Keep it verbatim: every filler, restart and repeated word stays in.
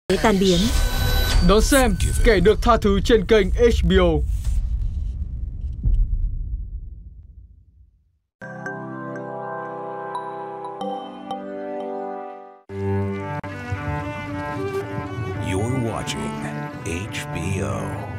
để tan biến. Đón xem Kẻ được tha thứ trên kênh hát bê o. You're watching H B O.